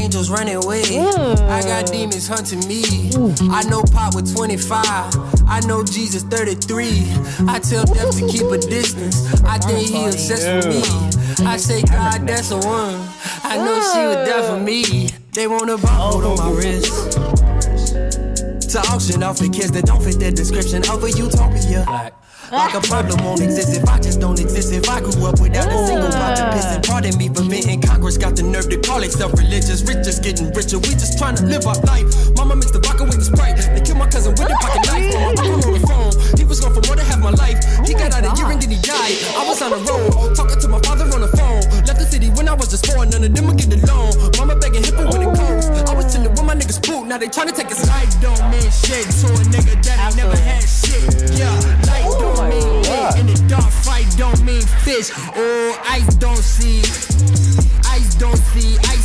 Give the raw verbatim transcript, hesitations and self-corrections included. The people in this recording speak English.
angels running away. I got demons hunting me. I know Pop with twenty-five. I know Jesus thirty-three. I tell death to keep a distance. I think he obsessed with me. I say, God, that's the one. I know she was there for me. They want a barcode on my wrist to auction off the kids that don't fit the description of a utopia. Like a problem won't exist if I just don't exist. If I grew up without a single pot to piss, and pardon me for venting, Congress got the nerve to call itself religious. Rich just getting richer, we just trying to live our life. Mama mixed the vodka with the Sprite. They killed my cousin with the pocket knife. My uncle on the phone, he was gone for more than half my life. He got out a year and then he died. I was on the road, talking to my father on the phone. Left the city when I was just four, none of them would get the loan. Mama begging hippie with the coast. I was chilling with my niggas poop, now they trying to take his life. Don't mean shit to a nigga that ain't never had shit. Yeah, life don't mean lit, and the dog fight don't mean fish. Oh, ice don't see, ice don't see, ice.